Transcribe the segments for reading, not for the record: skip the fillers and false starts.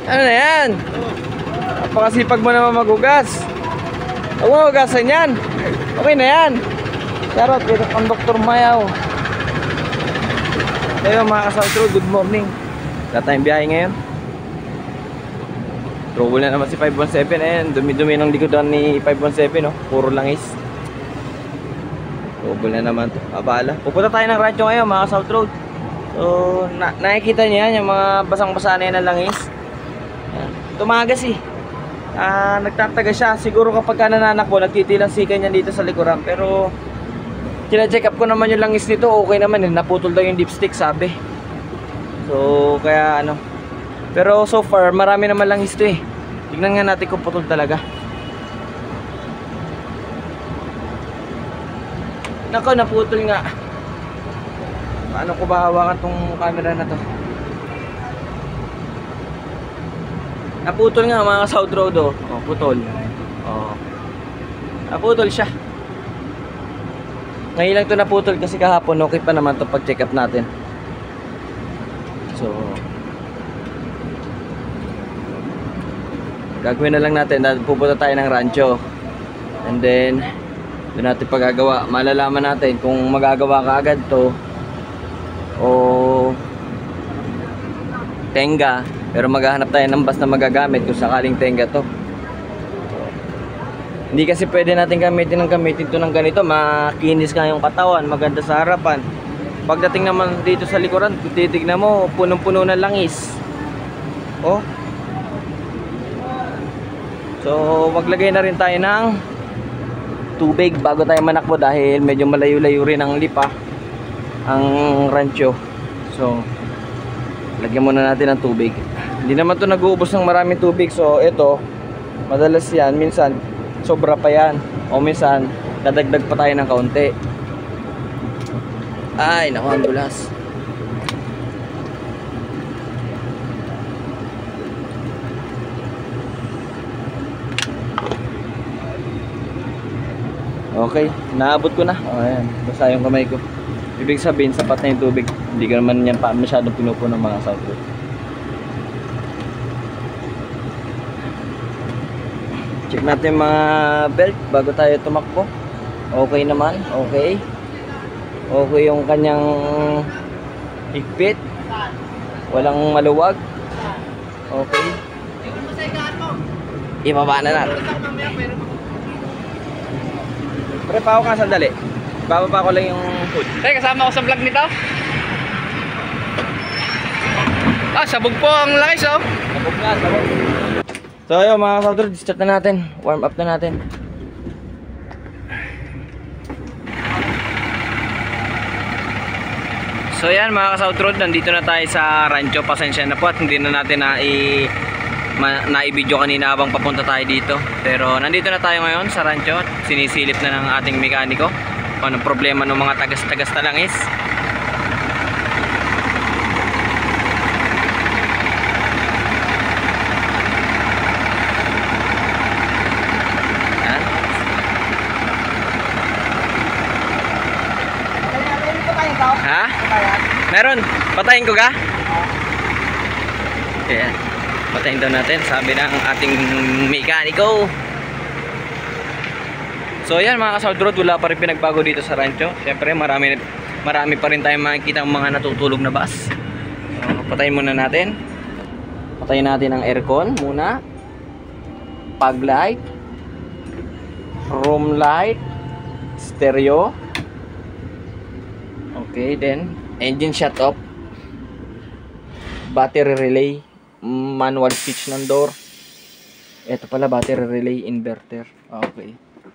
Ano na yan? Napakasipag mo naman magugas. Huwag mo magugasan yan. Okay na yan. Charot, ito ang Dr. Mayaw. Ayun mga ka-South Road, good morning. Wala tayong biyahe ngayon. Trouble na naman si 517. Ayan, dumi-dumi ng likodan ni 517, no? Puro langis. Trouble na naman to. Abala. Pupunta tayo ng rancho ngayon mga ka-South Road. So, nakikita niyo yan, yung mga basang-basa na yan ng langis. Ayan. Tumagas eh. Nagtataga siya. Siguro kapag ka nananakbo, nagtitilang sikan niya dito sa likuran. Pero kina-check up ko naman yung langis nito, okay naman eh. Naputol daw yung dipstick, sabi. So, kaya ano. Pero so far, marami naman langis to eh. Tignan nga natin kung putol talaga. Nako, naputol nga. Paano ko ba hawakan tong camera na to? Naputol nga mga South Road, oh. Oh, putol. Oh. Naputol siya. Ngayon lang ito naputol kasi kahapon okay pa naman ito pag check up natin. So gagawin na lang natin, pupunta tayo ng rancho. And then doon natin pagagawa. Malalaman natin kung magagawa ka agad to o tenga. Pero maghahanap tayo ng bus na magagamit kung sakaling tenga to. Hindi kasi pwede natin gamitin to ng ganito. Makinis nga yung katawan, maganda sa harapan. Pagdating naman dito sa likuran, kung titignan mo, punong-puno ng langis. Oh. So, maglagay na rin tayo ng tubig bago tayo manakbo dahil medyo malayo-layo rin ang lipa, ang rancho. So, lagyan muna natin ng tubig. Hindi naman to nag-uubos ng maraming tubig. So, ito, madalas yan, minsan sobra pa yan. O minsan, dadagdag pa tayo ng kaunti. Ay, naku, ang dulas. Okay, naabot ko na. O, ayan, basa yung kamay ko. Ibig sabihin, sapat na yung tubig. Hindi ka naman yan pa masyadong pinupo ng mga South Road. Check natin yung mga belt bago tayo tumakbo. Okay naman, okay. Okay yung kanyang higpit. Walang maluwag. Okay. Ibaba na natin. Pre, pa ako ka sandali. Bababa ko lang yung hood. Pre, kasama ko sa vlog nito. Ah, sabog po ang langis, oh. Sabog nga, sabog. So ayun mga South Road, start na natin. Warm up na natin. So yan mga South Road, nandito na tayo sa rancho. Pasensya na po at hindi na natin na-i-video kanina habang papunta tayo dito. Pero nandito na tayo ngayon sa rancho. Sinisilip na ng ating mekaniko kung anong problema ng mga tagas-tagas na langis. Ha? Meron? Patayin ko ka? Ayan. Patayin daw natin, sabi ng ating mekaniko. So ayan mga ka-South Road, wala pa rin pinagbago dito sa rancho. Siyempre marami pa rin tayong makikita ang mga natutulog na bus. So, patayin muna natin. Patayin natin ang aircon muna. Fog light, room light, stereo. Okay, then engine shut off, battery relay, manual switch ng door. Ito pala battery relay, inverter. Okay.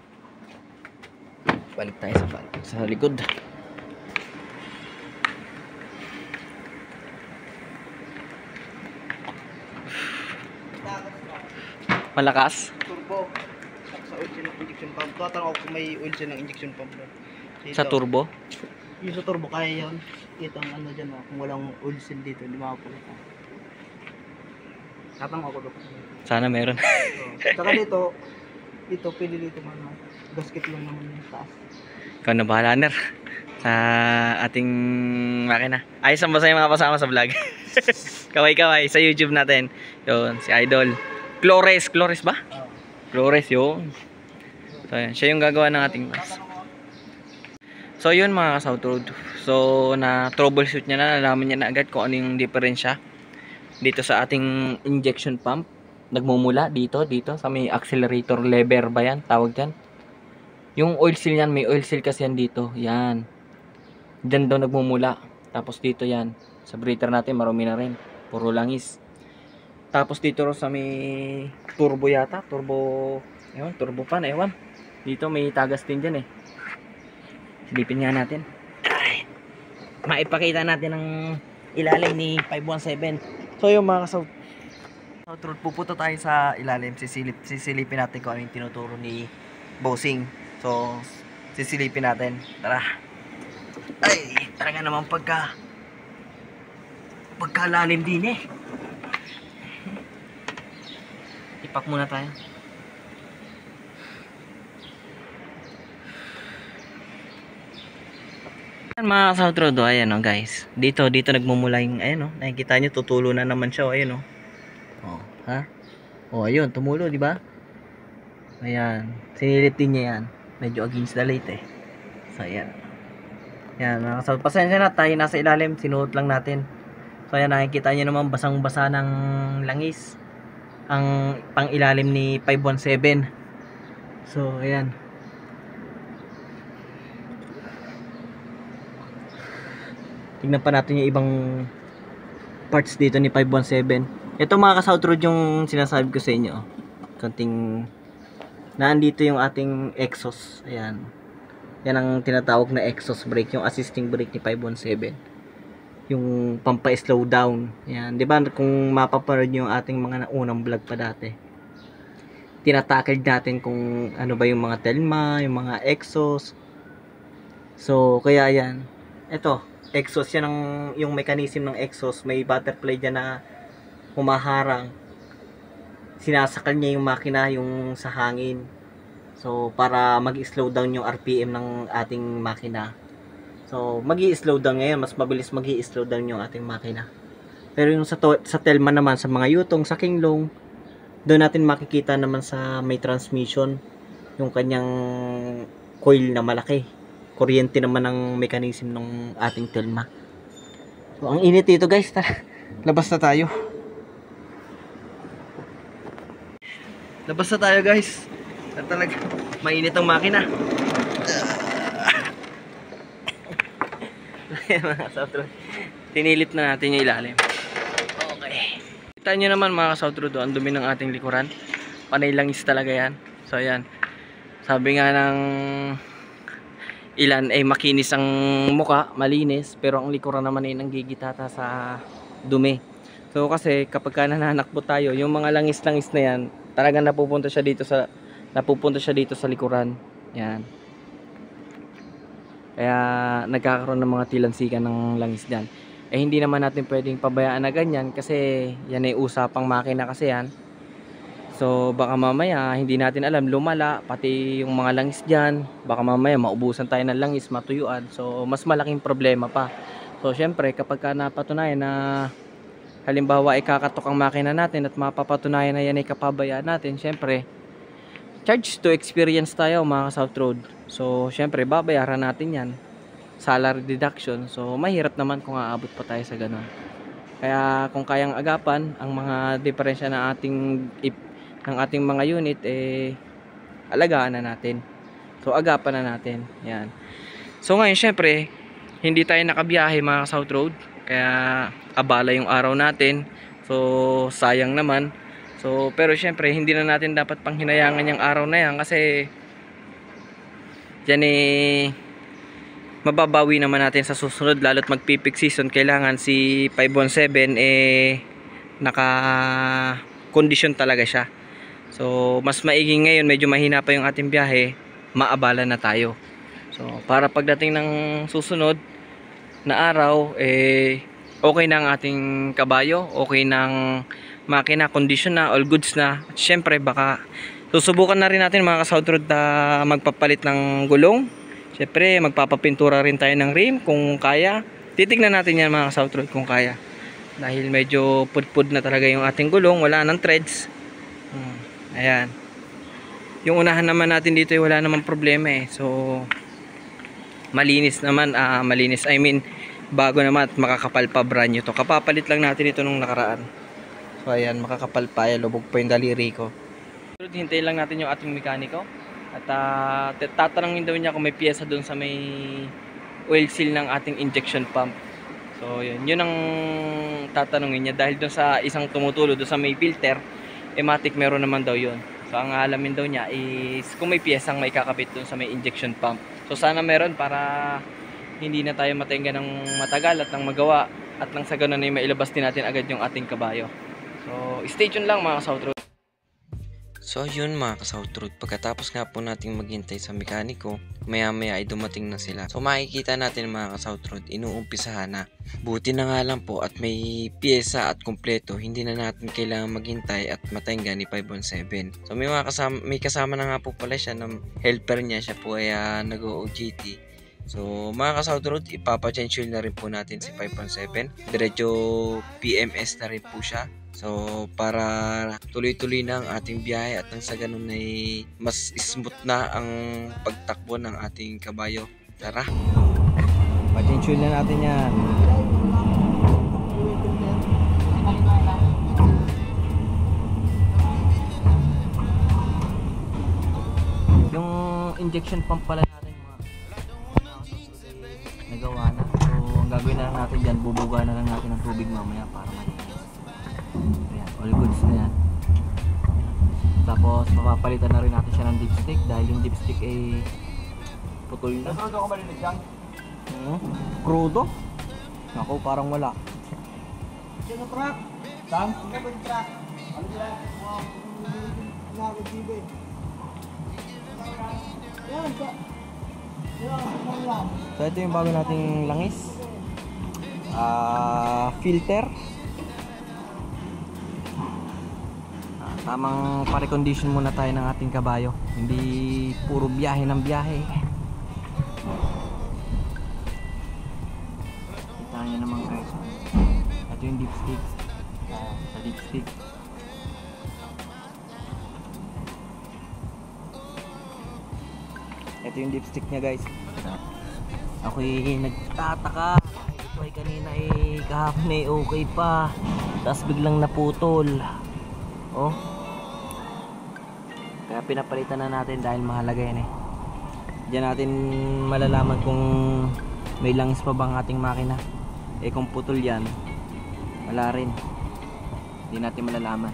Balik tayo sa likod. Malakas. Turbo. Sa oil seal ng injection pump. Tatanong ako kung may oil seal ng injection pump. Sa turbo? Yung sa turbo kaya yun. Ito ang ano dyan, kung walang oil seal dito, hindi makapulit. Tatanong ako doon. Sana meron. Saka dito, pwede dito man. Gasket lang naman yung taas. Ikaw na bahala, Ner. sa ating makina. Ayos ang basa yung mga kasama sa vlog. Kaway-kaway sa YouTube natin. Yun, si Idol. Flores ba? Flores yun. So, yan. Siya yung gagawa ng ating bus. So, yun mga ka-South Road. So, na troubleshoot niya na. Nalaman niya na agad kung ano yung diferensya dito sa ating injection pump. Nagmumula dito sa may accelerator lever ba yan? Tawag dyan. Yung oil seal yan, may oil seal kasi yan dito. Yan. Diyan daw nagmumula. Tapos dito yan. Sa breather natin, marumi na rin. Puro langis. Tapos dito sa may turbo yata. Turbo pan, ewan. Dito may tagas din dyan eh. Silipin nga natin. Ay, maipakita natin ang ilalim ni 517. So yung mga South Road, pupunta tayo sa ilalim. Sisilipin natin kung ano yung tinuturo ni Bossing. So sisilipin natin. Tara. Ay, talaga naman pagkalalim din eh. Ipak muna tayo. Mga South Road, ayan o guys. Dito nagmumula yung, ayan o. Nakikita nyo, tutulo na naman siya o, ayan o. O, ha? O, ayun, tumulo, di ba? Ayan. Sinilip din niya yan. Medyo against the light eh. So, ayan. Ayan, mga South, pasensya na, tayo nasa ilalim. Sinuot lang natin. So, ayan, nakikita nyo naman, basang-basa ng langis. Ang pang ilalim ni 517. So, ayan. Tignan pa natin yung ibang parts dito ni 517. Ito mga ka-South Road yung sinasabi ko sa inyo. Konting naandito yung ating exhaust. Ayan. Yan ang tinatawag na exhaust brake, yung assisting brake ni 517. Yung pampa-slow down. Ayan, 'di ba kung mapapanood niyo yung ating mga unang vlog pa dati. Tinatakil natin kung ano ba yung mga telma, yung mga exhaust. So, kaya yan. Ito, exhaust yan yung mechanism ng exhaust. May butterfly dyan na humaharang. Sinasakal niya yung makina yung sa hangin. So, para mag-slow down yung RPM ng ating makina. So, mag-i-slow down ngayon. Mas mabilis mag-i-slow down yung ating makina. Pero yung sa Telma naman, sa mga Yutong, sa Kinglong, doon natin makikita naman sa may transmission yung kanyang coil na malaki. Kuryente naman ang mechanism ng ating Telma. So, ang init dito guys. Labas na tayo. Labas na tayo guys. Talaga mainit ang makina. Tinilip na natin yung ilalim. Okay. Kita nyo naman mga ka-South Road, ang dumi ng ating likuran. Panay langis talaga yan. So ayan. Sabi nga ng ilan ay makinis ang muka, malinis, pero ang likuran naman ay nanggigitata sa dumi. So kasi kapag ka nananakbo tayo, yung mga langis-langis na yan, talagang napupunta siya dito sa likuran. Yan. Kaya nagkakaroon ng mga tilansikan ng langis diyan. Eh hindi naman natin pwedeng pabayaan na ganyan kasi yan ay usapang makina kasi yan. So baka mamaya hindi natin alam, lumala pati yung mga langis diyan. Baka mamaya maubusan tayo ng langis, matuyuan. So mas malaking problema pa. So syempre kapag ka napatunayan na halimbawa ay kakatok ang makina natin at mapapatunayan na yan ay kapabayaan natin, syempre charge to experience tayo mga South Road. So syempre babayaran natin yan, salary deduction. So mahirap naman kung aabot pa tayo sa ganun. Kaya kung kayang agapan ang mga diferensya ng ating mga unit, eh alagaan na natin. So agapan na natin. Yan. So ngayon syempre hindi tayo nakabiyahe mga South Road, kaya abala yung araw natin. So sayang naman. So pero syempre hindi na natin dapat panghinayangan yung araw na yan kasi diyan eh mababawi naman natin sa susunod, lalo't magpipik season. Kailangan si 517 eh naka condition talaga siya. So mas maiging ngayon, medyo mahina pa yung ating biyahe, maabala na tayo. So para pagdating ng susunod na araw eh okay na ang ating kabayo, okay ng makina, condition na, all goods na. At syempre baka susubukan na rin natin mga ka-South Road na magpapalit ng gulong. Siyempre, magpapapintura rin tayo ng rim kung kaya. Titignan natin yan mga ka-South Road kung kaya. Dahil medyo pudpud na talaga yung ating gulong, wala nang threads. Ayan. Yung unahan naman natin dito ay wala namang problema eh. So, malinis naman. Malinis, I mean, bago naman at makakapal pa, brand new to. Kapapalit lang natin ito nung nakaraan. So, ayan, makakapal pa. Lubog pa yung daliri ko. Hintayin lang natin yung ating mekaniko. At tatanungin daw niya kung may piyesa doon sa may oil seal ng ating injection pump. So yun ang tatanungin niya dahil doon sa isang tumutulo doon sa may filter, matic meron naman daw yun. So ang alamin daw niya is kung may piyesang may kakabit doon sa may injection pump. So sana meron para hindi na tayo matingga ng matagal at ng magawa at nang sa ganun ay mailabas din natin agad yung ating kabayo. So stay tuned lang mga South Road. So yun mga ka-South Road, pagkatapos nga po nating maghintay sa mekaniko, maya maya ay dumating na sila. So makikita natin mga ka-South Road, inuumpisahan na. Buti na nga lang po at may piyesa at kumpleto, hindi na natin kailangan maghintay at matengga ni 517. So may kasama na nga po pala siya ng helper niya, siya po ay nag-OJT. So mga ka-South Road, ipapachange oil na rin po natin si 517. Diretso PMS na rin po siya. So para tuloy-tuloy na ang ating biyahe at nang sa ganun ay mas smooth na ang pagtakbo ng ating kabayo. Tara! Pa-change oil na natin yan. Yung injection pump pala natin nagawa na. So ang gagawin na lang natin dyan, bubuga na lang natin ng tubig mamaya para malinis. Ayan, all goods na yan. Tapos mapapalitan na rin natin siya ng dipstick dahil yung dipstick ay putol na. Krudo ko malinis yan? Krudo? Ako parang wala. Sino truck? Sam? Sino ba yung truck? Ano sila? So ito yung bago nating langis. Filter. Tamang pare-condition muna tayo ng ating kabayo. Hindi puro biyahe ng biyahe. Kita nyo naman guys. Ito yung dipstick. Sa dipstick. Ito yung dipstick niya guys. Ako'y nagtataka. Ito ay kanina kahapon ay okay pa. Tapos biglang naputol. Oh. Kaya pinapalitan na natin dahil mahalaga yan eh. Diyan natin malalaman kung may langis pa bang ating makina. Kung putol yan, wala rin. Hindi natin malalaman.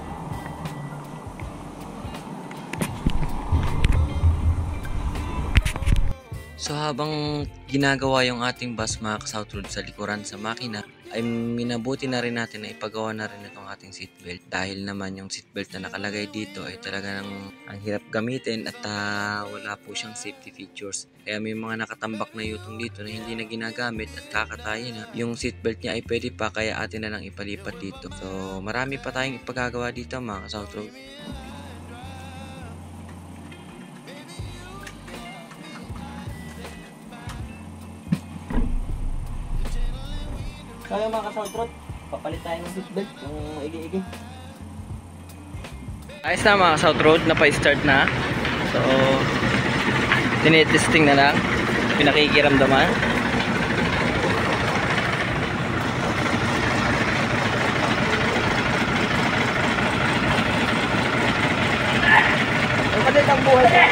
So habang ginagawa yung ating bus mga ka-South Road sa likuran sa makina, ay minabuti na rin natin na ipagawa na rin itong ating seatbelt. Dahil naman yung seatbelt na nakalagay dito ay talaga ang hirap gamitin at wala po siyang safety features. Kaya may mga nakatambak na yutong dito na hindi na ginagamit at kakatayin na. Yung seatbelt niya ay pwede pa kaya atin na lang ipalipat dito. So marami pa tayong ipagagawa dito mga ka-South Road. Kaya mga ka-South Road, papalit tayo ng seatbelt, yung igi-igi. Ayos na mga ka-South Road, napa-start na. So, tinitesting na lang, pinakikiramdaman. Ang madali ang buhay.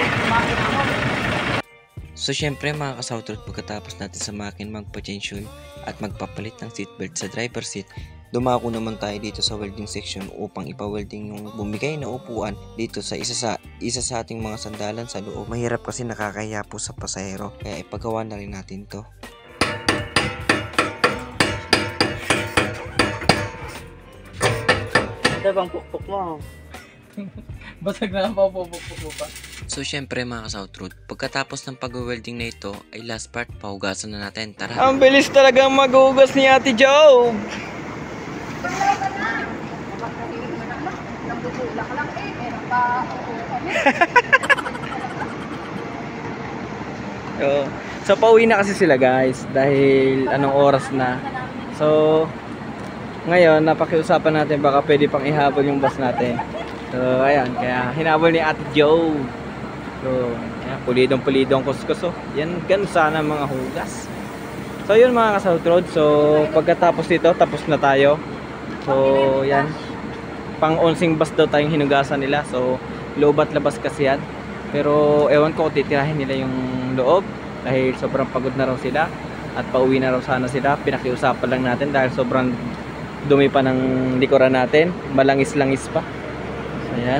So syempre mga ka-South Road, pagkatapos natin sa makin magpa-change oil at magpapalit ng seatbelt sa driver seat, dumako naman tayo dito sa welding section upang ipa-welding yung bumigay na upuan dito sa isa sa ating mga sandalan sa loob. Mahirap kasi nakakahiya po sa pasahero, kaya ipagawa na rin natin to. Ito bang pukpuk mo? Basag na lang pa pupukpuk mo pa. So syempre mga ka-South Road, pagkatapos ng pag-welding na ito ay last part, pahugasan na natin. Tara! Ang bilis talagang maghugas ni Ate Joe! So pauwi na kasi sila guys dahil anong oras na. So ngayon napakiusapan natin baka pwede pang ihabol yung bus natin. So ayan, kaya hinabol ni Ate Joe. So ayan, pulidong kuskus. Yan, ganun sana mga hugas. So yun mga ka-South Road. So pagkatapos dito tapos na tayo. So yan, pang onsing bus daw tayong hinugasan nila. So loob at labas kasi yan. Pero ewan ko titirahin nila yung loob dahil sobrang pagod na raw sila at pauwi na raw sana sila. Pinakiusapan lang natin dahil sobrang dumi pa ng likuran natin, malangis-langis pa. So ayan.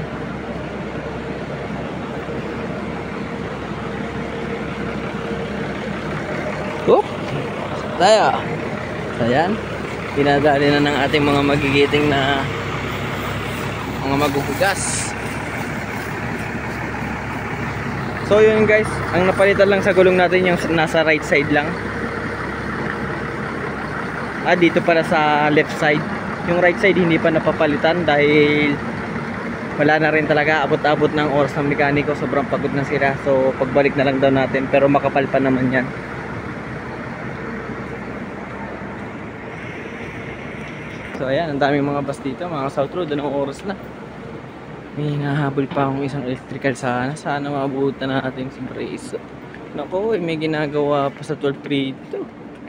Tayo. So ayan, pinadali na ng ating mga magigiting na mga maghuhugas. So yun guys, ang napalitan lang sa gulong natin yung nasa right side lang. Dito pala sa left side. Yung right side hindi pa napapalitan dahil wala na rin talaga, abot-abot ng oras ng mekaniko, sobrang pagod na sila. So pagbalik na lang daw natin, pero makapal pa naman yan. So ayan, ang daming mga bus dito, mga South Road. Anong oras na? May nahabol pa akong isang electrical sana. Sana mabutan natin si Brace. Nako, may ginagawa pa sa 12-3 dito.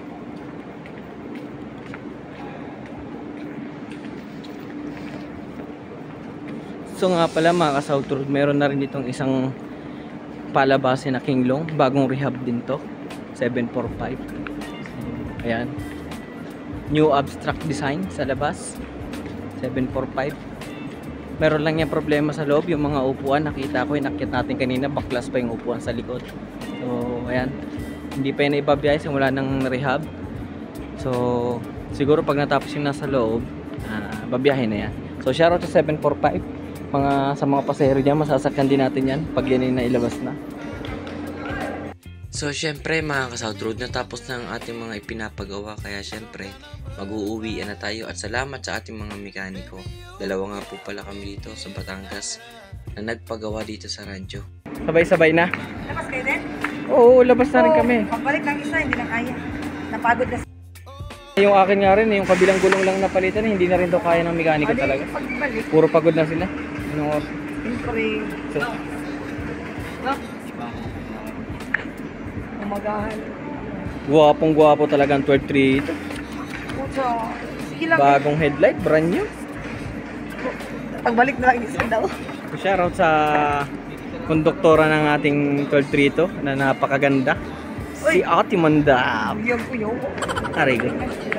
So nga pala mga ka-South Road, meron na rin ditong isang palabase na Kinglong. Bagong rehab din to, 745. So, ayan, new abstract design sa labas, 745. Meron lang yung problema sa loob, yung mga upuan. Nakita ko, inakyat natin kanina, baklas pa yung upuan sa likod. So ayan, hindi pa yun ibabiyay simula ng rehab. So siguro pag natapos yung nasa loob, babiyahin na yan. So shoutout sa 745. Sa mga pasahero dyan, masasakyan din natin yan pag yan ay nailabas na. So syempre mga ka-South Road, natapos na ang ating mga ipinapagawa, kaya syempre mag-uuwian na tayo at salamat sa ating mga mekaniko. Dalawa nga po pala kami dito sa Batangas na nagpagawa dito sa radyo. Sabay-sabay na? Labas kayo din? Oo, labas na rin kami. Pagbalik ng isa, hindi na kaya. Napagod na. Yung akin nga rin, yung kabilang gulong lang napalitan, hindi na rin daw kaya ng mekaniko talaga. Pagbalik. Puro pagod na sila. Anong oras? Siyempre. So, Umagahan. Guwapong guwapo talaga ang 12-3 ito. Puso. Sige lang. Bagong headlight, brand new. Pagbalik na lang isa daw. So, shoutout sa konduktora ng ating 12-3 ito na napakaganda. Si Ate Mandam. Yung puyo. Aray ko.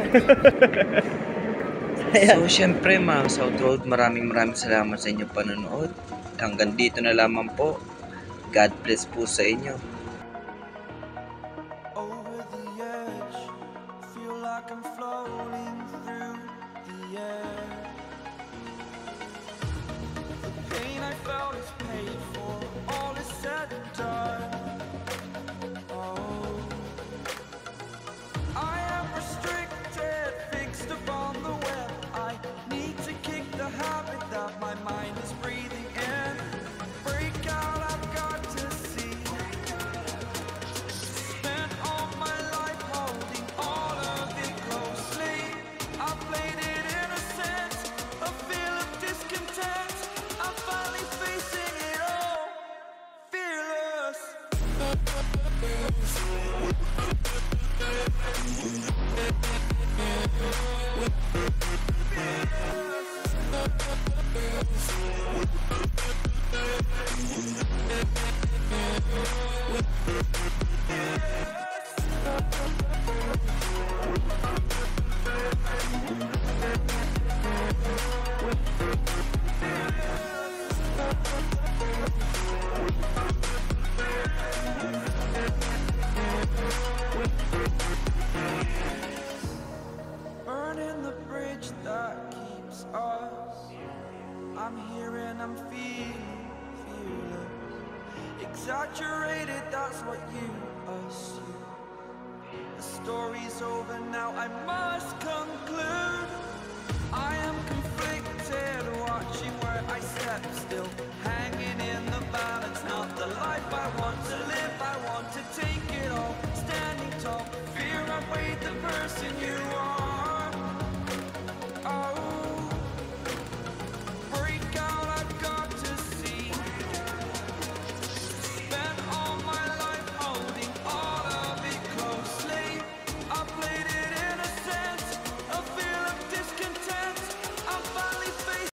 So syempre mga South Road, maraming salamat sa inyong panonood. Hanggang dito na lamang po. God bless po sa inyo. Over the edge, feel like I'm floating through the air. The pain I felt is paid for, all is said and done. Oh, I am restricted, fixed upon the web. I need to kick the habit that my mind is breathing in. Break out, I've got to see. Spent all my life holding all of it closely. I played it innocent, a feel of discontent. I'm finally facing it all, fearless. Burning the bridge that keeps us. I'm here and I'm feeling fearless. Exaggerated, that's what you assume. The story's over now, I must conclude.